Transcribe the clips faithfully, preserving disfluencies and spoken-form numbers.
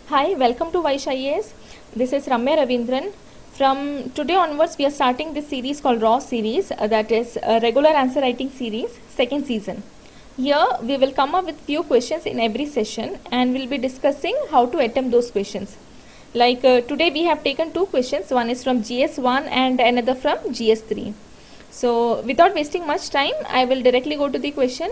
Hi, welcome to Vaish I A S. This is Ramya Ravindran. From today onwards, we are starting this series called Raw Series, uh, that is a regular answer writing series, second season. Here, we will come up with few questions in every session and we'll be discussing how to attempt those questions. Like uh, today, we have taken two questions. One is from G S one and another from G S three. So, without wasting much time, I will directly go to the question.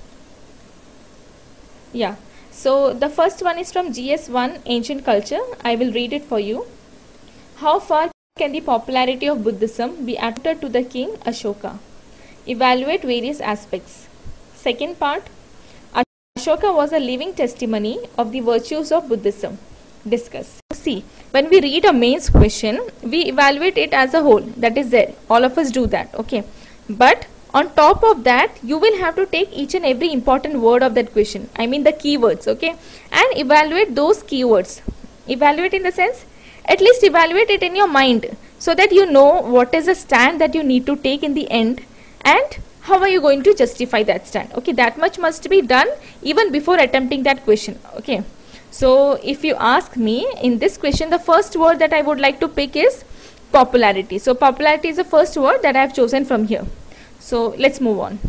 Yeah. So the first one is from G S one, Ancient Culture. I will read it for you. How far can the popularity of Buddhism be attributed to the king Ashoka? Evaluate various aspects. Second part, Ashoka was a living testimony of the virtues of Buddhism. Discuss. See, when we read a mains question, we evaluate it as a whole. That is there. All of us do that. Okay. But on top of that, you will have to take each and every important word of that question. I mean the keywords, okay, and evaluate those keywords. Evaluate in the sense, at least evaluate it in your mind so that you know what is the stand that you need to take in the end and how are you going to justify that stand. Okay, that much must be done even before attempting that question. Okay, so if you ask me in this question, the first word that I would like to pick is popularity. So popularity is the first word that I have chosen from here. So let's move on.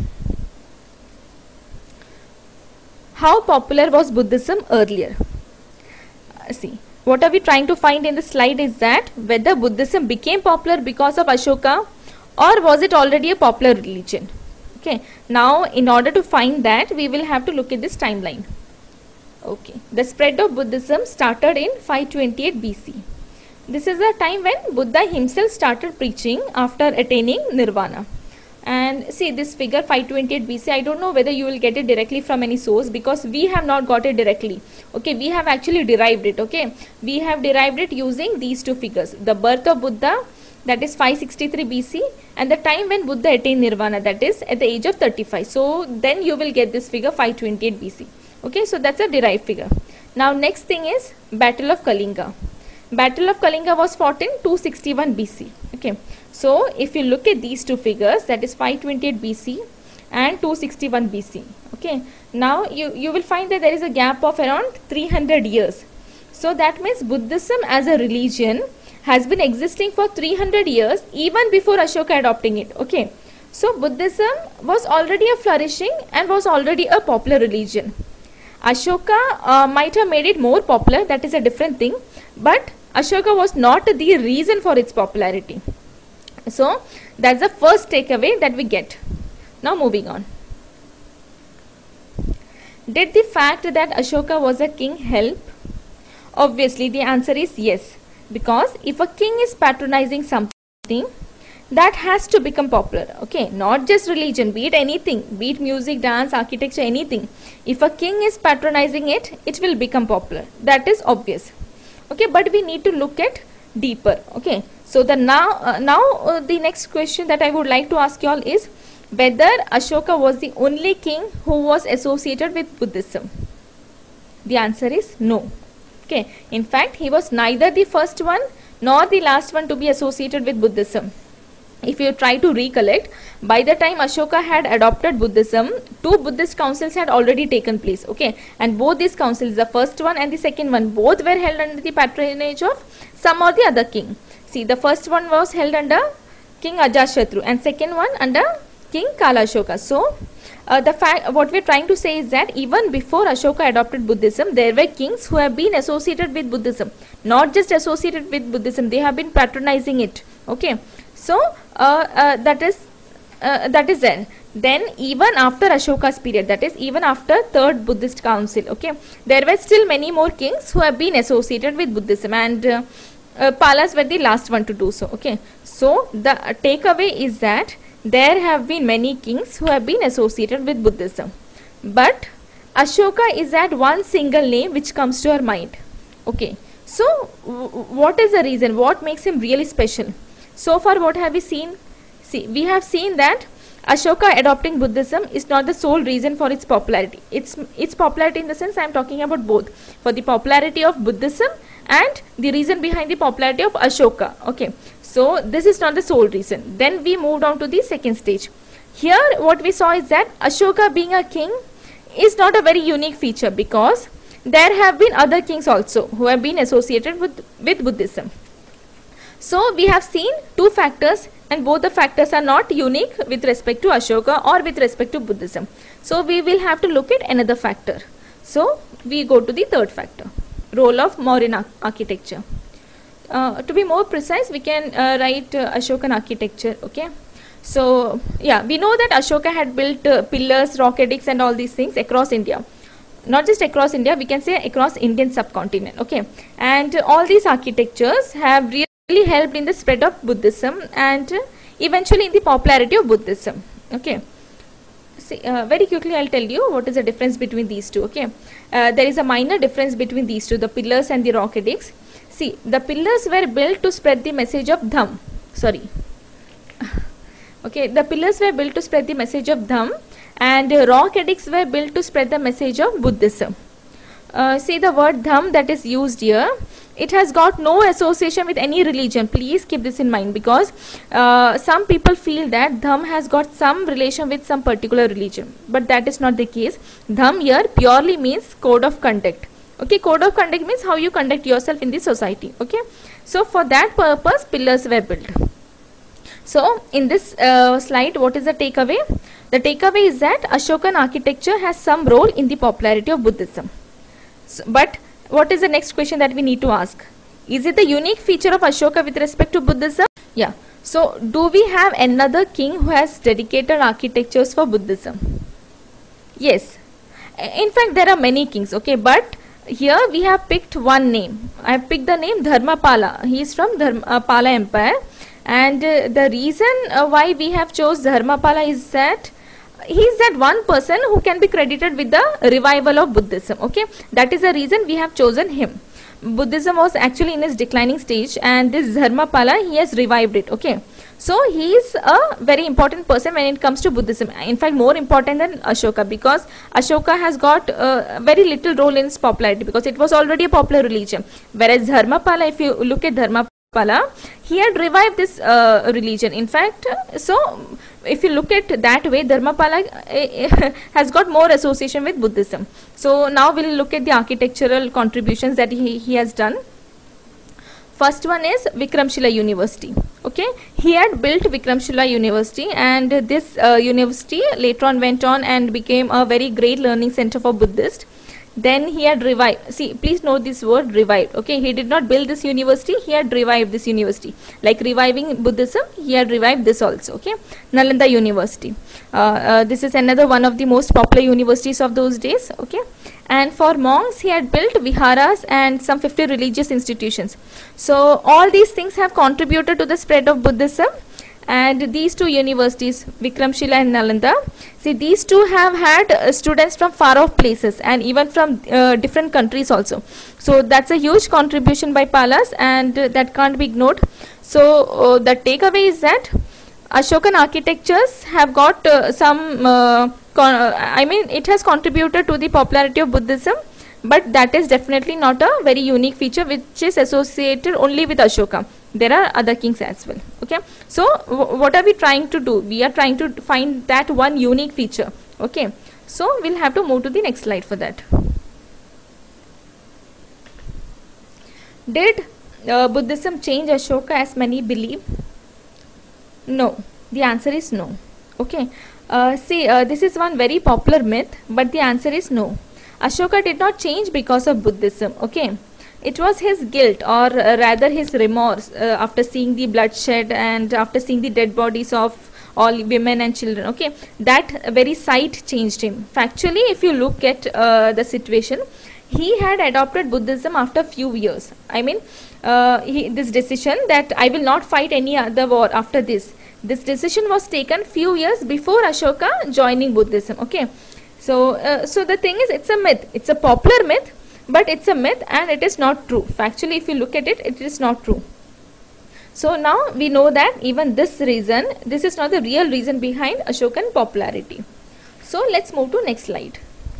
How popular was Buddhism earlier? Uh, see, what are we trying to find in the slide is that whether Buddhism became popular because of Ashoka or was it already a popular religion? Okay, now in order to find that, we will have to look at this timeline. Okay, the spread of Buddhism started in five twenty-eight B C. This is the time when Buddha himself started preaching after attaining nirvana. And see this figure five twenty-eight B C, I don't know whether you will get it directly from any source because we have not got it directly. Okay, we have actually derived it. Okay, we have derived it using these two figures, the birth of Buddha, that is five sixty-three B C, and the time when Buddha attained nirvana, that is at the age of thirty-five. So then you will get this figure five twenty-eight B C. Okay, so that's a derived figure. Now next thing is Battle of Kalinga. Battle of Kalinga was fought in two sixty-one B C. Okay, so if you look at these two figures, that is five twenty-eight B C and two sixty-one B C. Okay, now you, you will find that there is a gap of around three hundred years. So that means Buddhism as a religion has been existing for three hundred years even before Ashoka adopting it. Okay, so Buddhism was already a flourishing and was already a popular religion. Ashoka uh, might have made it more popular, that is a different thing, but Ashoka was not the reason for its popularity. So that's the first takeaway that we get. Now moving on. Did the fact that Ashoka was a king help? Obviously the answer is yes, because if a king is patronizing something, that has to become popular. Okay, not just religion, be it anything, be it music, dance, architecture, anything. If a king is patronizing it, it will become popular. That is obvious. Okay, but we need to look at deeper. Okay, so the now uh, now uh, the next question that I would like to ask you all is whether Ashoka was the only king who was associated with Buddhism. The answer is no. Okay, in fact he was neither the first one nor the last one to be associated with Buddhism. If you try to recollect, by the time Ashoka had adopted Buddhism, two Buddhist councils had already taken place. Okay, and both these councils, the first one and the second one, both were held under the patronage of some or the other king. See, the first one was held under King Ajatashatru and second one under King Kalashoka. So uh, the fact what we are trying to say is that even before Ashoka adopted Buddhism, there were kings who have been associated with Buddhism, not just associated with Buddhism, they have been patronizing it. Okay, so uh, uh, that is uh, that is there. Then even after Ashoka's period, that is even after third Buddhist council, okay, there were still many more kings who have been associated with Buddhism, and uh, uh, Palas were the last one to do so. Okay, so the uh, takeaway is that there have been many kings who have been associated with Buddhism, but Ashoka is that one single name which comes to our mind. Okay, so what is the reason? What makes him really special? So far what have we seen? See, we have seen that Ashoka adopting Buddhism is not the sole reason for its popularity. Its, its popularity in the sense I am talking about both. For the popularity of Buddhism and the reason behind the popularity of Ashoka. Okay, so this is not the sole reason. Then we moved on to the second stage. Here what we saw is that Ashoka being a king is not a very unique feature, because there have been other kings also who have been associated with, with Buddhism. So we have seen two factors, and both the factors are not unique with respect to Ashoka or with respect to Buddhism. So we will have to look at another factor. So we go to the third factor, role of Mauryan ar architecture. Uh, to be more precise, we can uh, write uh, Ashokan architecture. Okay. So yeah, we know that Ashoka had built uh, pillars, rock edicts and all these things across India. Not just across India, we can say across Indian subcontinent. Okay. And uh, all these architectures have really really helped in the spread of Buddhism and uh, eventually in the popularity of Buddhism. Okay. See, uh, very quickly I'll tell you what is the difference between these two. Okay. Uh, there is a minor difference between these two, the pillars and the rock edicts. See, the pillars were built to spread the message of Dham. Sorry. Okay, the pillars were built to spread the message of Dham, and uh, rock edicts were built to spread the message of Buddhism. Uh, see the word Dham that is used here, it has got no association with any religion. Please keep this in mind, because uh, some people feel that Dham has got some relation with some particular religion, but that is not the case. Dham here purely means code of conduct. Okay, code of conduct means how you conduct yourself in the society. Okay, so for that purpose pillars were built. So in this uh, slide, what is the takeaway? The takeaway is that Ashokan architecture has some role in the popularity of Buddhism. So, but what is the next question that we need to ask? Is it the unique feature of Ashoka with respect to Buddhism? Yeah. So do we have another king who has dedicated architectures for Buddhism? Yes. In fact, there are many kings. Okay, but here we have picked one name. I have picked the name Dharmapala. He is from Dharmapala Empire, and uh, the reason uh, why we have chose Dharmapala is that he is that one person who can be credited with the revival of Buddhism. Okay, that is the reason we have chosen him. Buddhism was actually in its declining stage, and this Dharmapala, he has revived it. Okay, so he is a very important person when it comes to Buddhism. In fact, more important than Ashoka, because Ashoka has got uh, very little role in its popularity, because it was already a popular religion. Whereas Dharmapala, if you look at Dharmapala, he had revived this uh, religion. In fact, so if you look at that way, Dharmapala uh, has got more association with Buddhism. So now we'll look at the architectural contributions that he, he has done. First one is Vikramshila University. Okay, he had built Vikramshila University, and this uh, university later on went on and became a very great learning center for Buddhists. Then he had revived, see, please note this word revived. Okay, he did not build this university, he had revived this university. Like reviving Buddhism, he had revived this also. Okay, Nalanda University. Uh, uh, this is another one of the most popular universities of those days. Okay, and for monks, he had built viharas and some fifty religious institutions. So all these things have contributed to the spread of Buddhism. And these two universities, Vikramshila and Nalanda, see, these two have had uh, students from far off places and even from uh, different countries also. So that's a huge contribution by Palas, and uh, that can't be ignored. So uh, the takeaway is that Ashokan architectures have got uh, some, uh, con I mean, it has contributed to the popularity of Buddhism, but that is definitely not a very unique feature which is associated only with Ashoka. There are other kings as well. Okay, so what are we trying to do? We are trying to find that one unique feature. Okay, so we'll have to move to the next slide for that. Did uh, Buddhism change Ashoka as many believe? No, the answer is no. Okay, uh, see, uh, this is one very popular myth, but the answer is no. Ashoka did not change because of Buddhism. Okay, it was his guilt, or uh, rather his remorse, uh, after seeing the bloodshed and after seeing the dead bodies of all women and children. Okay, that very sight changed him. Factually, if you look at uh, the situation, he had adopted Buddhism after few years. I mean, uh, he, this decision that I will not fight any other war after this, this decision was taken few years before Ashoka joining Buddhism. Okay, so uh, so the thing is, it's a myth. It's a popular myth, but it's a myth and it is not true. Factually, if you look at it, it is not true. So now we know that even this reason, this is not the real reason behind Ashokan popularity. So let's move to next slide.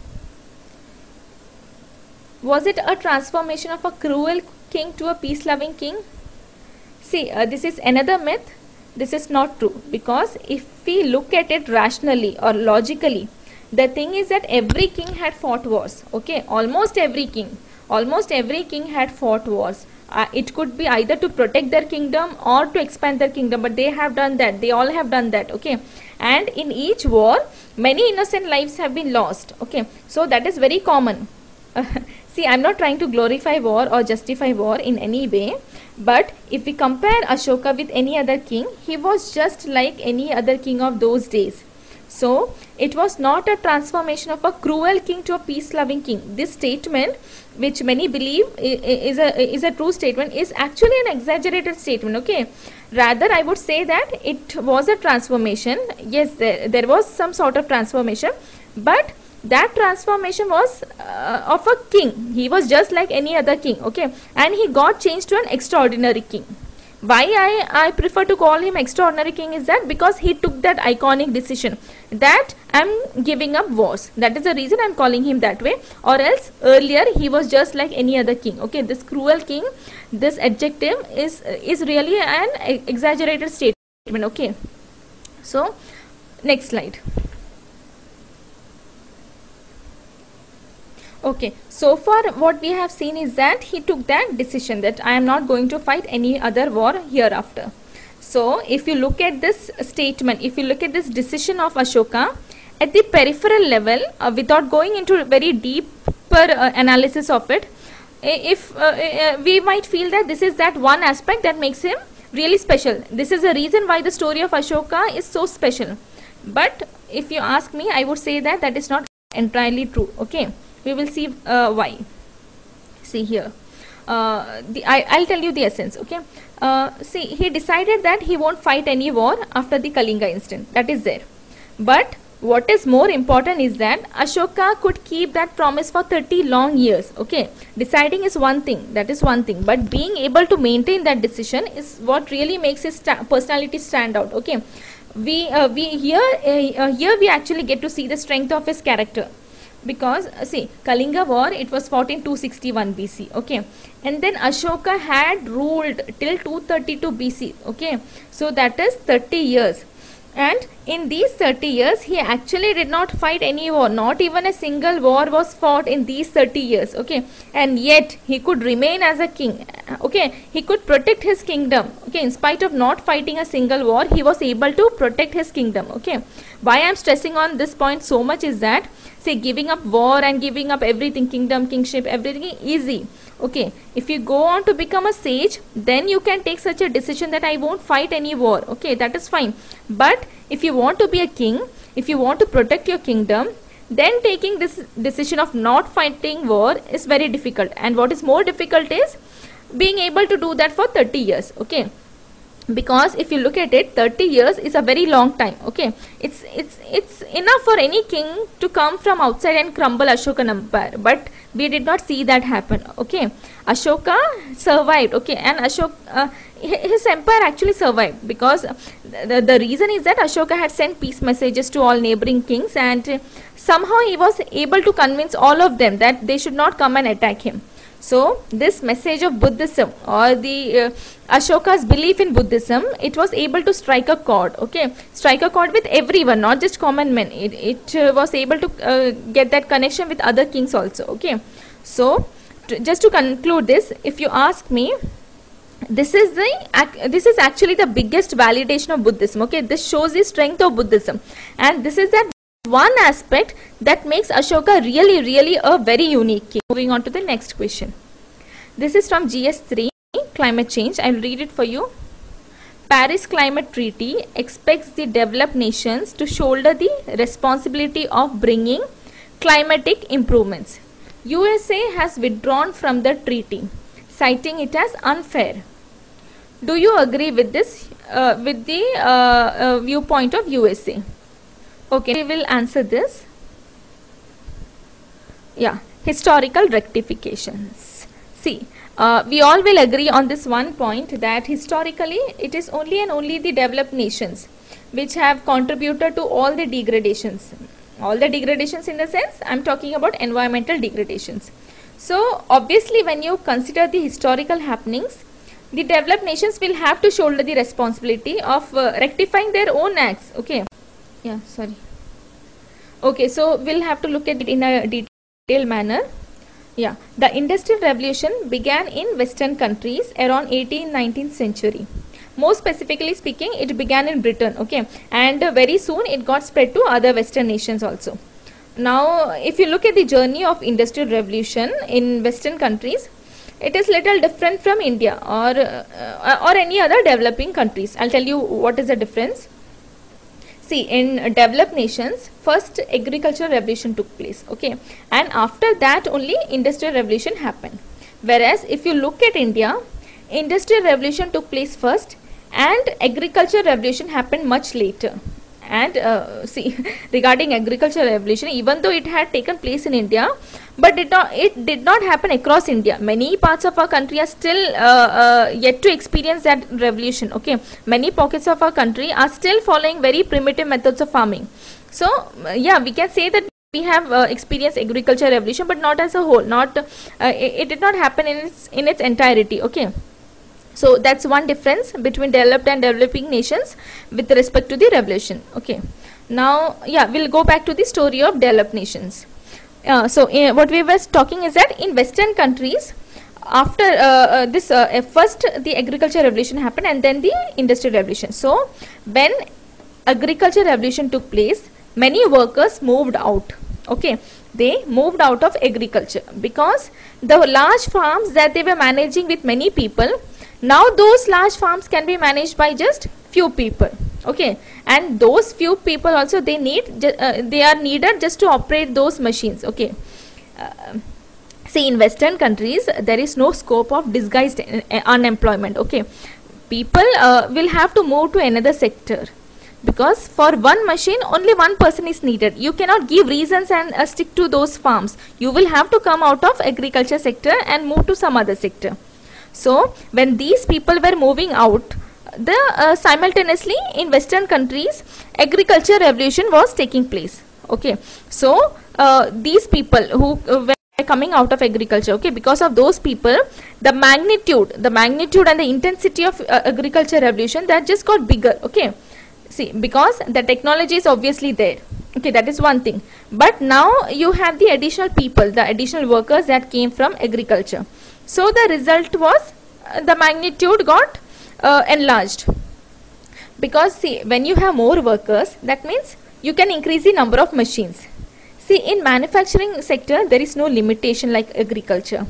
Was it a transformation of a cruel king to a peace-loving king? See, uh, this is another myth. This is not true, because if we look at it rationally or logically, The thing is that every king had fought wars. Okay, almost every king, almost every king had fought wars. Uh, it could be either to protect their kingdom or to expand their kingdom, but they have done that. They all have done that. Okay, and in each war, many innocent lives have been lost. Okay, so that is very common. Uh, see, I'm not trying to glorify war or justify war in any way, but if we compare Ashoka with any other king, he was just like any other king of those days. So it was not a transformation of a cruel king to a peace-loving king. This statement, which many believe is a is a true statement, is actually an exaggerated statement. Okay, rather I would say that it was a transformation. Yes, there, there was some sort of transformation, but that transformation was uh, of a king. He was just like any other king. Okay, and he got changed to an extraordinary king. Why I, I prefer to call him extraordinary king is that because he took that iconic decision that I'm giving up wars. That is the reason I'm calling him that way, or else earlier he was just like any other king. Okay, this cruel king, this adjective is is really an exaggerated statement. Okay, so next slide. Okay, so far what we have seen is that he took that decision that I am not going to fight any other war hereafter. So if you look at this statement, if you look at this decision of Ashoka at the peripheral level, uh, without going into very deeper uh, analysis of it, if uh, uh, we might feel that this is that one aspect that makes him really special. This is the reason why the story of Ashoka is so special. But if you ask me, I would say that that is not entirely true. Okay, we will see uh, why. See here, uh, the, I, I'll tell you the essence. Okay, uh, see, he decided that he won't fight any war after the Kalinga incident. That is there. But what is more important is that Ashoka could keep that promise for thirty long years. Okay, deciding is one thing, that is one thing, but being able to maintain that decision is what really makes his sta personality stand out. Okay, we uh, we here uh, uh, here we actually get to see the strength of his character. Because uh, see, Kalinga war, it was fought in two sixty-one B C. Okay, and then Ashoka had ruled till two thirty-two B C. Okay, so that is thirty years, and in these thirty years he actually did not fight any war. Not even a single war was fought in these thirty years. Okay, and yet he could remain as a king. Okay, he could protect his kingdom. Okay, in spite of not fighting a single war, he was able to protect his kingdom. Okay, why I am stressing on this point so much is that, say, giving up war and giving up everything, kingdom, kingship, everything easy. Okay, if you go on to become a sage, then you can take such a decision that I won't fight any war. Okay, that is fine. But if you want to be a king, if you want to protect your kingdom, then taking this decision of not fighting war is very difficult. And what is more difficult is being able to do that for thirty years. Okay, because if you look at it, thirty years is a very long time. Okay, it's it's it's enough for any king to come from outside and crumble Ashokan empire, but we did not see that happen. Okay, Ashoka survived. Okay, and Ashoka uh, his empire actually survived because the, the reason is that Ashoka had sent peace messages to all neighboring kings, and somehow he was able to convince all of them that they should not come and attack him. So this message of Buddhism, or the uh, Ashoka's belief in Buddhism, it was able to strike a chord. Okay, strike a chord with everyone, not just common men. It, it uh, was able to uh, get that connection with other kings also. Okay, so just to conclude this, if you ask me, this is the this is actually the biggest validation of Buddhism. Okay, this shows the strength of Buddhism, and this is that one aspect that makes Ashoka really really a very unique king. Moving on to the next question. This is from G S three, climate change. I will read it for you. Paris Climate Treaty expects the developed nations to shoulder the responsibility of bringing climatic improvements. U S A has withdrawn from the treaty, citing it as unfair. Do you agree with this, uh, with the uh, uh, viewpoint of U S A? Okay, we will answer this. Yeah, historical rectifications. See, uh, we all will agree on this one point, that historically it is only and only the developed nations which have contributed to all the degradations. All the degradations in the sense, I am talking about environmental degradations. So obviously when you consider the historical happenings, the developed nations will have to shoulder the responsibility of uh, rectifying their own acts. Okay. Yeah, sorry. Okay, so we'll have to look at it in a detailed manner. Yeah, the Industrial Revolution began in Western countries around eighteenth nineteenth century. More specifically speaking, it began in Britain, okay, and uh, very soon it got spread to other Western nations also. Now, if you look at the journey of Industrial Revolution in Western countries, it is little different from India or uh, or any other developing countries. I'll tell you what is the difference. See, in developed nations, first agricultural revolution took place, okay, and after that only industrial revolution happened. Whereas if you look at India, industrial revolution took place first and agricultural revolution happened much later. And uh, see, regarding agricultural revolution, even though it had taken place in India, but it, not, it did not happen across India. Many parts of our country are still uh, uh, yet to experience that revolution, okay. Many pockets of our country are still following very primitive methods of farming. So uh, yeah, we can say that we have uh, experienced agricultural revolution, but not as a whole. Not uh, it, it did not happen in its in its entirety, okay. So that's one difference between developed and developing nations with respect to the revolution, okay. Now yeah, we'll go back to the story of developed nations. Uh, so uh, what we were talking is that in Western countries, after uh, uh, this uh, first the agricultural revolution happened and then the industrial revolution. So when agricultural revolution took place, many workers moved out, okay. They moved out of agriculture because the large farms that they were managing with many people, now those large farms can be managed by just few people, okay, and those few people also they need uh, they are needed just to operate those machines, okay. Uh, see, in Western countries there is no scope of disguised uh, unemployment, okay. People uh, will have to move to another sector because for one machine only one person is needed. You cannot give reasons and uh, stick to those farms. You will have to come out of agriculture sector and move to some other sector. So when these people were moving out, the uh, simultaneously in Western countries agriculture revolution was taking place, okay. So uh, these people who uh, were coming out of agriculture, okay, because of those people the magnitude the magnitude and the intensity of uh, agriculture revolution that just got bigger, okay. See, because the technology is obviously there, okay, that is one thing, but now you have the additional people, the additional workers that came from agriculture. So the result was uh, the magnitude got uh, enlarged, because see, when you have more workers, that means you can increase the number of machines. See, in manufacturing sector there is no limitation like agriculture.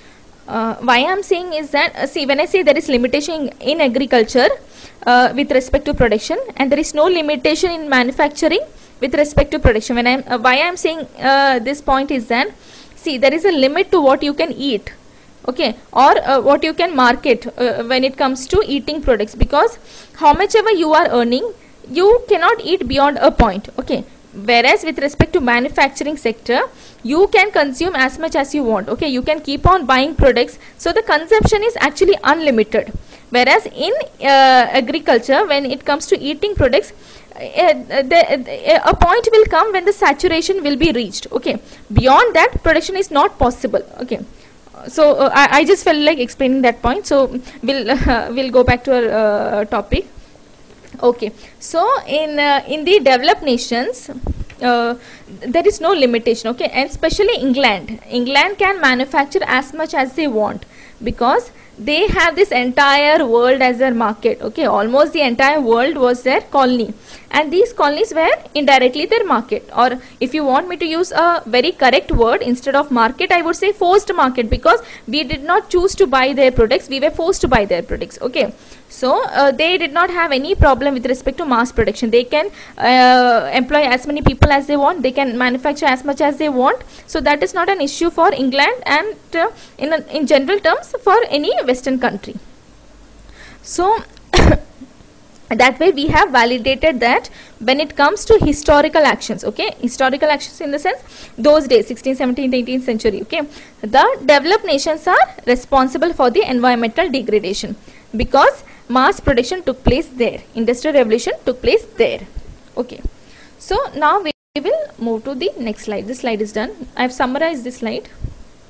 Uh, why I am saying is that uh, see, when I say there is limitation in, in agriculture uh, with respect to production, and there is no limitation in manufacturing with respect to production, when I am uh, why I am saying uh, this point is that see, there is a limit to what you can eat, okay, or uh, what you can market uh, when it comes to eating products, because how much ever you are earning, you cannot eat beyond a point, okay. Whereas with respect to manufacturing sector, you can consume as much as you want, okay, you can keep on buying products, so the consumption is actually unlimited. Whereas in uh, agriculture, when it comes to eating products, uh, the, uh, a point will come when the saturation will be reached, okay. Beyond that, production is not possible, okay. So uh, I, I just felt like explaining that point, so we'll uh, we'll go back to our uh, topic. Okay, so in uh, in the developed nations uh, there is no limitation, okay, and especially England England can manufacture as much as they want because they have this entire world as their market, okay. Almost the entire world was their colony, and these colonies were indirectly their market, or if you want me to use a very correct word instead of market, I would say forced market, because we did not choose to buy their products, we were forced to buy their products, okay. So uh, they did not have any problem with respect to mass production. They can uh, employ as many people as they want, they can manufacture as much as they want, so that is not an issue for England and uh, in, a, in general terms for any Western country. So that way we have validated that when it comes to historical actions, okay, historical actions in the sense those days, sixteenth, seventeenth, eighteenth century, okay, the developed nations are responsible for the environmental degradation because mass production took place there, industrial revolution took place there, okay. So now we will move to the next slide. This slide is done. I have summarized this slide.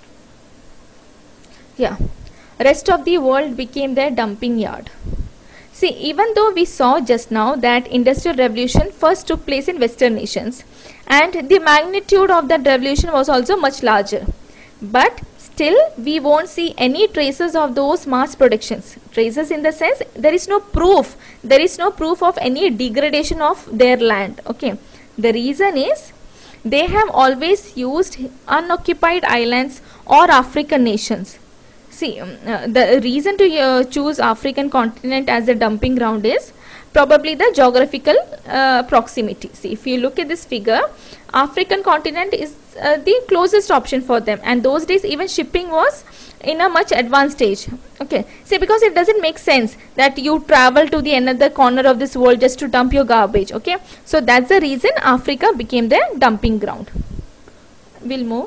Yeah, rest of the world became their dumping yard. See, even though we saw just now that industrial revolution first took place in Western nations, and the magnitude of that revolution was also much larger, but still we won't see any traces of those mass productions. Traces in the sense there is no proof, there is no proof of any degradation of their land. Okay, the reason is they have always used unoccupied islands or African nations. See, um, uh, the reason to uh, choose African continent as a dumping ground is probably the geographical uh, proximity. See, if you look at this figure, African continent is uh, the closest option for them, and those days even shipping was in a much advanced stage. Okay, see, because it doesn't make sense that you travel to the another corner of this world just to dump your garbage. Okay, so that's the reason Africa became the dumping ground. We'll move.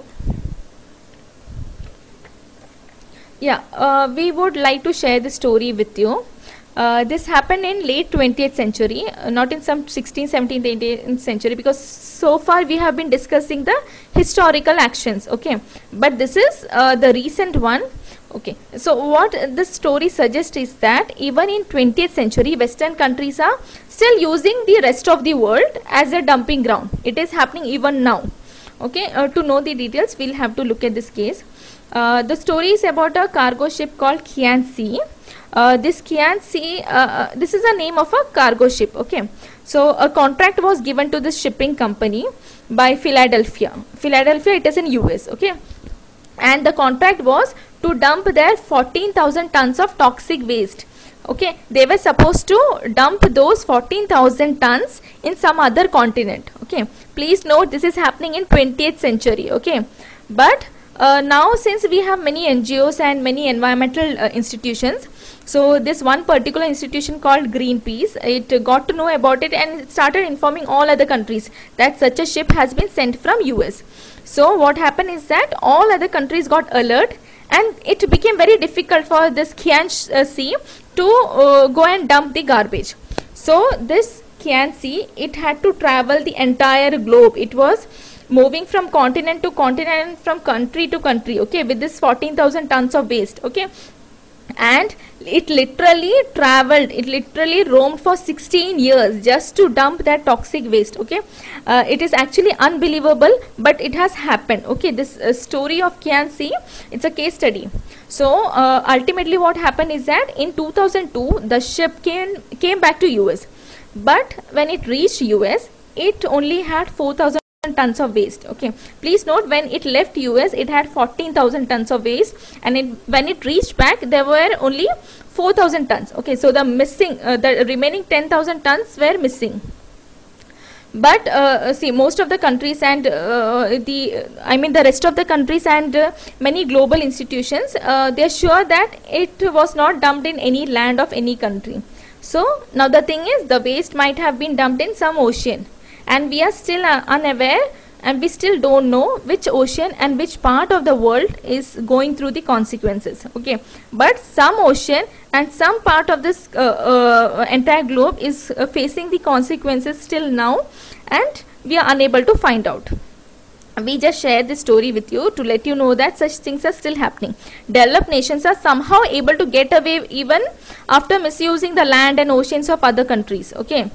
Yeah, uh, we would like to share the story with you. Uh, this happened in late twentieth century, uh, not in some sixteenth, seventeenth, eighteenth century, because so far we have been discussing the historical actions. Okay, but this is uh, the recent one. Okay, so what this story suggests is that even in twentieth century, Western countries are still using the rest of the world as a dumping ground. It is happening even now. Okay, uh, to know the details, we'll have to look at this case. Uh, the story is about a cargo ship called Qianxi. Uh, this Qianxi, uh, this is the name of a cargo ship. Okay, so a contract was given to this shipping company by Philadelphia. Philadelphia, it is in U S. Okay, and the contract was to dump their fourteen thousand tons of toxic waste. Okay, they were supposed to dump those fourteen thousand tons in some other continent. Okay, please note this is happening in twentieth century. Okay, but Uh, now since we have many N G Os and many environmental uh, institutions, so this one particular institution called Greenpeace, it uh, got to know about it and it started informing all other countries that such a ship has been sent from U S. So what happened is that all other countries got alert, and it became very difficult for this Qianxi to uh, go and dump the garbage. So this Qianxi, it had to travel the entire globe. It was moving from continent to continent, from country to country, okay, with this fourteen thousand tons of waste. Okay, and it literally traveled, it literally roamed for sixteen years just to dump that toxic waste. Okay, uh, it is actually unbelievable, but it has happened. Okay, this uh, story of Qianxi, it's a case study. So uh, ultimately what happened is that in two thousand two the ship came came back to U S, but when it reached U S, it only had four thousand tons of waste. Okay, please note, when it left U S, it had fourteen thousand tons of waste, and it, when it reached back, there were only four thousand tons. Okay, so the missing, uh, the remaining ten thousand tons were missing. But uh, see, most of the countries and uh, the, I mean the rest of the countries and uh, many global institutions, uh, they are sure that it was not dumped in any land of any country. So now the thing is, the waste might have been dumped in some ocean, and we are still uh, unaware, and we still don't know which ocean and which part of the world is going through the consequences. Okay, but some ocean and some part of this uh, uh, entire globe is uh, facing the consequences still now, and we are unable to find out. We just share this story with you to let you know that such things are still happening. Developed nations are somehow able to get away even after misusing the land and oceans of other countries. Okay,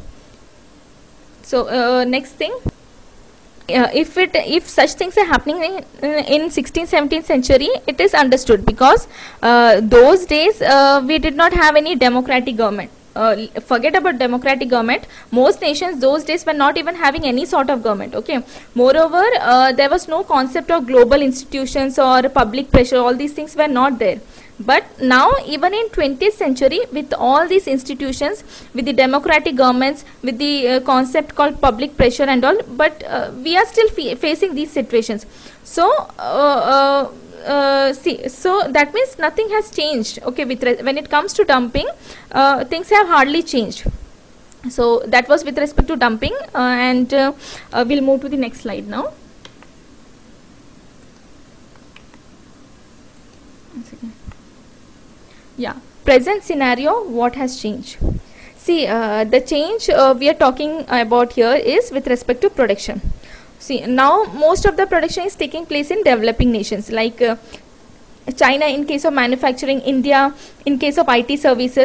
so uh, next thing, uh, if it if such things are happening in, in sixteenth seventeenth century, it is understood, because uh, those days uh, we did not have any democratic government. Uh, forget about democratic government, most nations those days were not even having any sort of government. Okay, moreover, uh, there was no concept of global institutions or public pressure. All these things were not there. But now, even in twentieth century, with all these institutions, with the democratic governments, with the uh, concept called public pressure and all, but uh, we are still facing these situations. So uh, uh, uh, see, so that means nothing has changed. Okay, with when it comes to dumping, uh, things have hardly changed. So that was with respect to dumping, uh, and uh, uh, we'll move to the next slide now. One second. Yeah, present scenario, what has changed? See, uh, the change uh, we are talking about here is with respect to production. See, now most of the production is taking place in developing nations, like uh, China in case of manufacturing, India in case of I T services.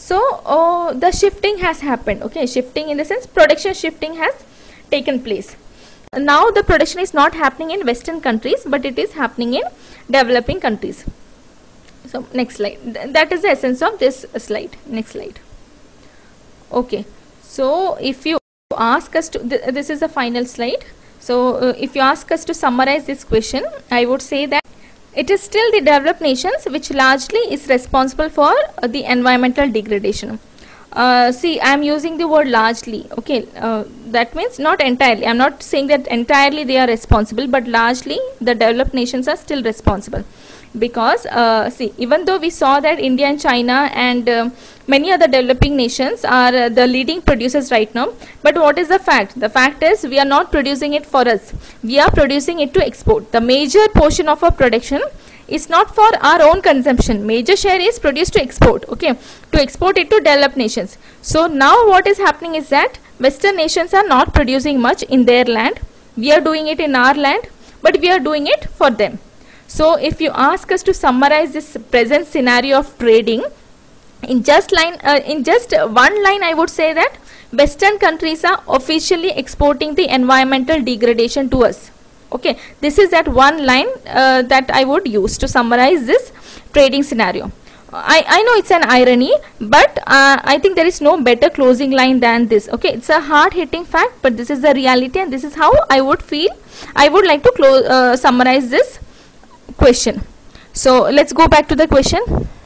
So uh, the shifting has happened. Okay, shifting in the sense production shifting has taken place. Now the production is not happening in Western countries, but it is happening in developing countries. So next slide. Th that is the essence of this slide. Next slide. Okay, so if you ask us to, th this is the final slide. So uh, if you ask us to summarize this question, I would say that it is still the developed nations which largely is responsible for uh, the environmental degradation. Uh, see, I am using the word largely. Okay, uh, that means not entirely. I am not saying that entirely they are responsible, but largely the developed nations are still responsible. Because uh, see, even though we saw that India and China and uh, many other developing nations are uh, the leading producers right now, but what is the fact? The fact is we are not producing it for us. We are producing it to export. The major portion of our production is not for our own consumption. Major share is produced to export. Okay, to export it to developed nations. So now what is happening is that Western nations are not producing much in their land. We are doing it in our land, but we are doing it for them. So if you ask us to summarize this present scenario of trading in just line uh, in just one line, I would say that Western countries are officially exporting the environmental degradation to us. Okay, this is that one line uh, that I would use to summarize this trading scenario. I, I know it's an irony, but uh, I think there is no better closing line than this. Okay, it's a hard-hitting fact, but this is the reality, and this is how I would feel. I would like to close uh, summarize this question. So let's go back to the question.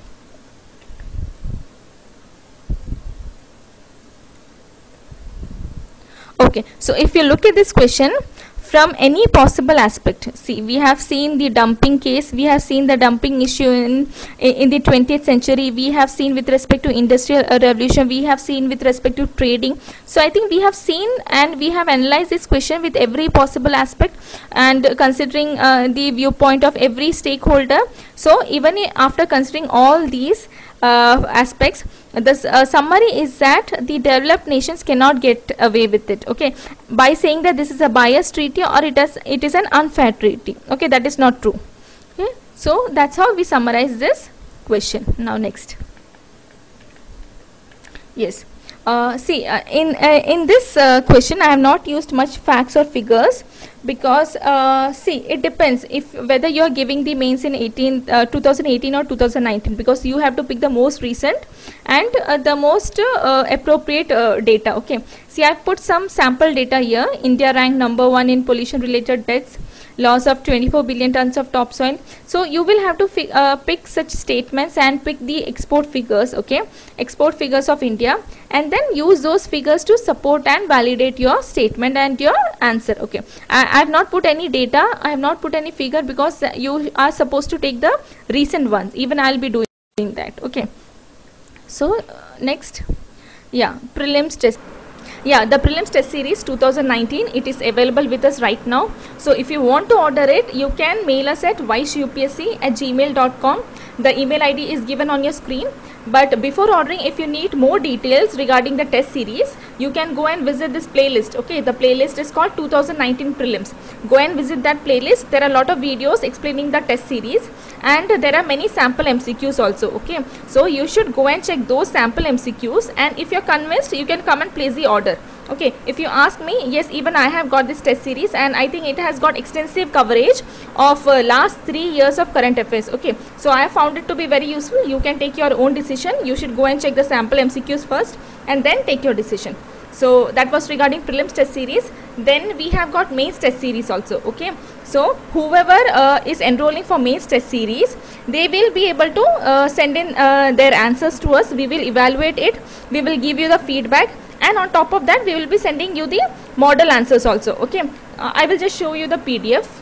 Okay, so if you look at this question from any possible aspect, see, we have seen the dumping case, we have seen the dumping issue in in the twentieth century, we have seen with respect to industrial uh, revolution, we have seen with respect to trading. So I think we have seen and we have analyzed this question with every possible aspect and considering uh, the viewpoint of every stakeholder. So even after considering all these uh, aspects, the uh, summary is that the developed nations cannot get away with it. Okay, by saying that this is a biased treaty or it is it is an unfair treaty. Okay, that is not true. Okay, so that's how we summarize this question. Now next. Yes. Uh, see, uh, in uh, in this uh, question, I have not used much facts or figures because uh, see, it depends if whether you are giving the mains in eighteen, uh, two thousand eighteen or two thousand nineteen, because you have to pick the most recent and uh, the most uh, appropriate uh, data. Okay. See, I have put some sample data here. India ranked number one in pollution-related deaths. Loss of twenty-four billion tons of topsoil. So you will have to uh, pick such statements and pick the export figures, okay, export figures of India, and then use those figures to support and validate your statement and your answer. Okay, I, I have not put any data, I have not put any figure because you are supposed to take the recent ones. Even I will be doing that. Okay, so uh, next, yeah, prelims test. Yeah, the prelims test series two thousand nineteen, it is available with us right now. So if you want to order it, you can mail us at vaishupsc at gmail dot com. The email I D is given on your screen. But before ordering, if you need more details regarding the test series, you can go and visit this playlist. Okay, the playlist is called two thousand nineteen prelims. Go and visit that playlist. There are a lot of videos explaining the test series and there are many sample M C Qs also. Okay, so you should go and check those sample M C Qs, and if you're convinced, you can come and place the order. Okay, if you ask me, yes, even I have got this test series and I think it has got extensive coverage of uh, last three years of current affairs. Okay, so I have found it to be very useful. You can take your own decision. You should go and check the sample M C Qs first and then take your decision. So that was regarding prelims test series. Then we have got mains test series also. Okay, so whoever uh, is enrolling for mains test series, they will be able to uh, send in uh, their answers to us. We will evaluate it. We will give you the feedback. And on top of that, we will be sending you the model answers also. Okay, uh, I will just show you the P D F.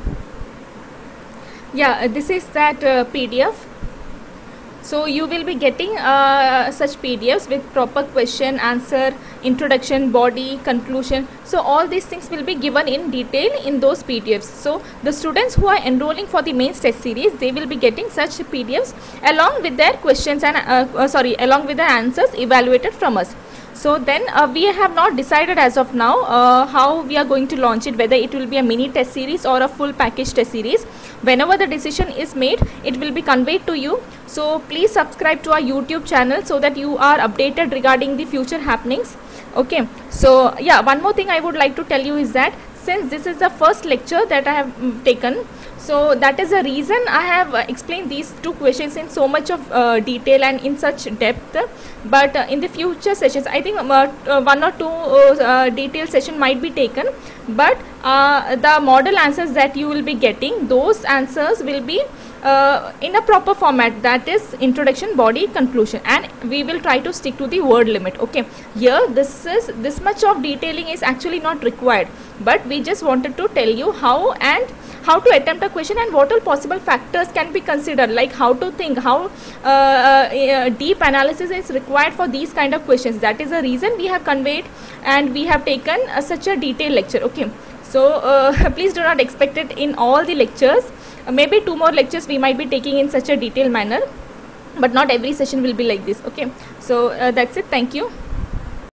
Yeah, this is that uh, P D F. So you will be getting uh, such P D Fs with proper question, answer, introduction, body, conclusion. So all these things will be given in detail in those P D Fs. So the students who are enrolling for the mains test series, they will be getting such P D Fs along with their questions and uh, uh, sorry, along with the answers evaluated from us. So then uh, we have not decided as of now uh, how we are going to launch it, whether it will be a mini test series or a full package test series. Whenever the decision is made, it will be conveyed to you. So please subscribe to our YouTube channel so that you are updated regarding the future happenings. Okay, so yeah, one more thing I would like to tell you is that since this is the first lecture that I have mm, taken, so that is the reason I have uh, explained these two questions in so much of uh, detail and in such depth. But uh, in the future sessions, I think uh, uh, one or two uh, uh, detailed session might be taken, but uh, the model answers that you will be getting, those answers will be uh, in a proper format, that is introduction, body, conclusion, and we will try to stick to the word limit. Okay, here this is this much of detailing is actually not required, but we just wanted to tell you how and how to attempt a question and what all possible factors can be considered, like how to think, how uh, uh, deep analysis is required for these kind of questions. That is the reason we have conveyed and we have taken uh, such a detailed lecture. Okay, so uh, please do not expect it in all the lectures. Uh, maybe two more lectures we might be taking in such a detailed manner, but not every session will be like this. Okay, so uh, that's it. Thank you.